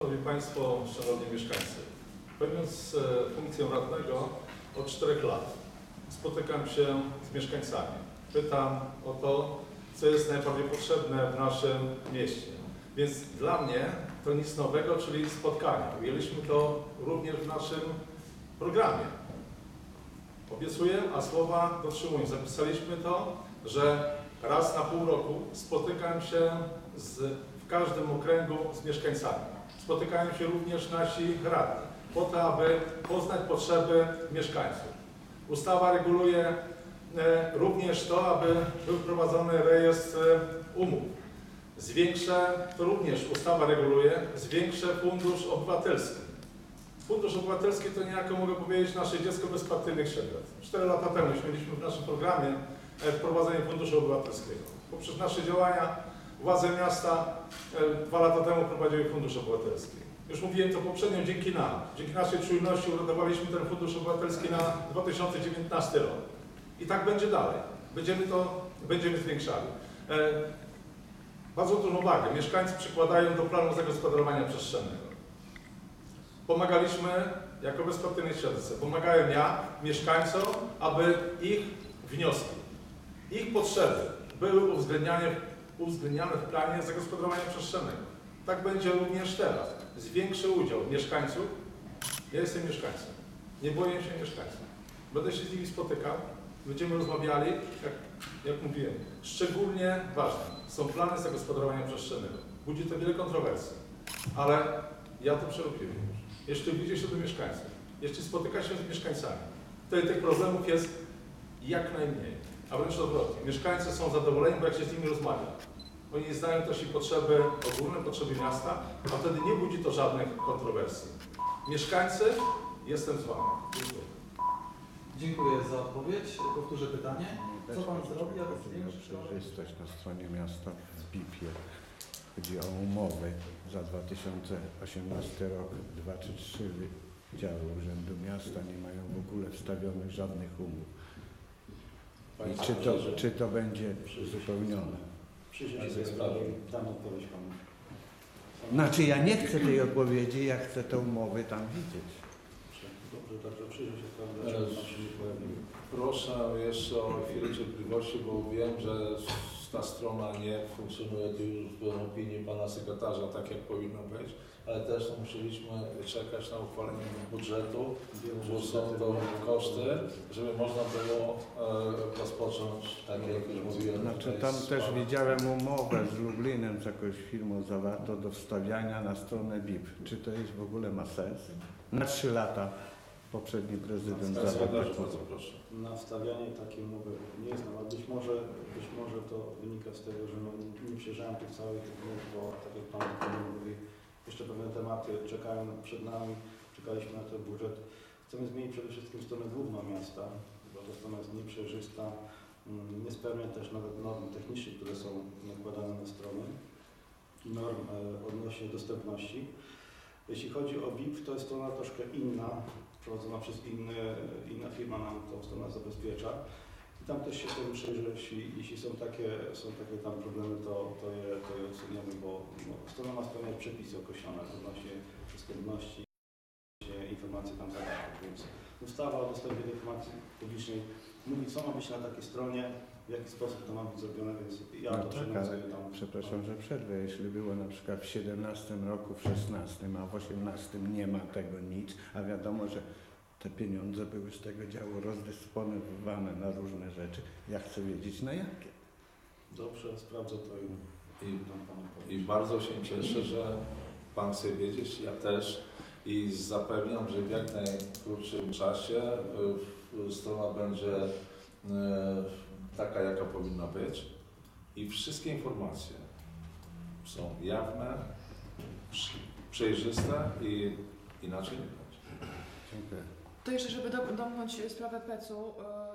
Szanowni Państwo, Szanowni Mieszkańcy, pełniąc funkcję radnego od 4 lat spotykam się z mieszkańcami. Pytam o to, co jest najbardziej potrzebne w naszym mieście. Więc dla mnie to nic nowego, czyli spotkania. Ujęliśmy to również w naszym programie. Obiecuję, a słowa dotrzymuję. Zapisaliśmy to, że raz na pół roku spotykam się w każdym okręgu z mieszkańcami. Spotykają się również nasi radni, po to, aby poznać potrzeby mieszkańców. Ustawa reguluje również to, aby był wprowadzony rejestr umów. To również ustawa reguluje, zwiększę fundusz obywatelski. Fundusz obywatelski to niejako, mogę powiedzieć, nasze dziecko bez partyjnych siedlet. 4 lata temu już mieliśmy w naszym programie wprowadzenie funduszu obywatelskiego. Poprzez nasze działania władze miasta 2 lata temu prowadziły fundusz obywatelski. Już mówiłem to poprzednio, dzięki naszej czujności uratowaliśmy ten fundusz obywatelski na 2019 rok. I tak będzie dalej. Będziemy zwiększali. Bardzo dużą wagę mieszkańcy przykładają do planu zagospodarowania przestrzennego. Pomagaliśmy jako bezpartyjnej śledce, pomagałem ja mieszkańcom, aby ich wnioski, ich potrzeby były uwzględniane w planie zagospodarowania przestrzennego. Tak będzie również teraz. Zwiększy udział mieszkańców. Ja jestem mieszkańcem. Nie boję się mieszkańców. Będę się z nimi spotykał, będziemy rozmawiali, jak mówiłem. Szczególnie ważne są plany zagospodarowania przestrzennego. Budzi to wiele kontrowersji, ale ja to przerobiłem już. Jeszcze widzi się do mieszkańców, jeszcze spotyka się z mieszkańcami. Wtedy tych problemów jest jak najmniej, a wręcz odwrotnie. Mieszkańcy są zadowoleni, bo jak się z nimi rozmawia. Oni znają też i potrzeby ogólne, potrzeby miasta, a wtedy nie budzi to żadnych kontrowersji. Mieszkańcy, jestem z Wami. Dziękuję. Dziękuję za odpowiedź. Powtórzę pytanie. Co Pan zrobi, aby zwiększyć przejrzystość na stronie miasta w BIP-ie? Chodzi o umowy za 2018 rok. 2 czy 3 działy Urzędu Miasta nie mają w ogóle wstawionych żadnych umów. I czy to będzie uzupełnione? Przyjrzyj się tej sprawie, dam odpowiedź Panu. Znaczy ja nie chcę tej odpowiedzi, ja chcę te umowy tam widzieć. Dobrze, także przyjrzyj się sprawie, dlaczego nam się nie pojawiły. Proszę jeszcze o chwilę cierpliwości, bo wiem, że ta strona nie funkcjonuje tu już w opinii Pana Sekretarza tak, jak powinno być, ale też musieliśmy czekać na uchwalenie budżetu, bo są to koszty, żeby można było rozpocząć, tak jak już mówiłem. Znaczy tam też widziałem umowę z Lublinem, z jakąś firmą zawarto do wstawiania na stronę BIP. Czy to jest w ogóle ma sens? Na 3 lata poprzedni prezydent zawarł. Bardzo proszę. Na wstawianie takiej umowy nie jest nawet. Być może to wynika z tego, że nie przejrzałem tych całych umów, bo tak jak Pan mówi, jeszcze pewne tematy czekają przed nami, czekaliśmy na ten budżet. Chcemy zmienić przede wszystkim stronę główną miasta, bo ta strona jest nieprzejrzysta, nie spełnia też nawet norm technicznych, które są nakładane na stronę, norm odnośnie dostępności. Jeśli chodzi o BIP, to jest strona troszkę inna, prowadzona przez inna firma nam tą stronę zabezpiecza. I tam też się chcemy przyjrzeć, jeśli są takie tam problemy, to je usuniemy, bo strona ma spełniać przepisy określone odnośnie dostępności informacji tam zawartych. Więc ustawa o dostępie do informacji publicznej mówi, co ma być na takiej stronie, w jaki sposób to ma być zrobione, więc ja No to tak, przewiązuję ale tam. przepraszam, że przerwę. Jeśli było na przykład w 17 roku, w 16, a w 18 nie ma tego nic, a wiadomo, że te pieniądze były z tego działu rozdysponowane na różne rzeczy. Ja chcę wiedzieć na jakie. Dobrze, sprawdzę to i dam Panu I odpowiedź. bardzo się cieszę, że Pan chce wiedzieć, ja też. I zapewniam, że w jak najkrótszym czasie strona będzie taka, jaka powinna być. I wszystkie informacje są jawne, przejrzyste i inaczej nie będzie. Dziękuję. To jeszcze, żeby domknąć sprawę PEC-u,